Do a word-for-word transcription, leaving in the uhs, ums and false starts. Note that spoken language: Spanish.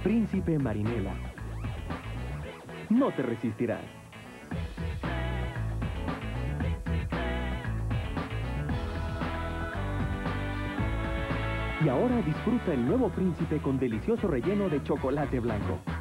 Príncipe Marinela. No te resistirás. Y ahora disfruta el nuevo Príncipe con delicioso relleno de chocolate blanco.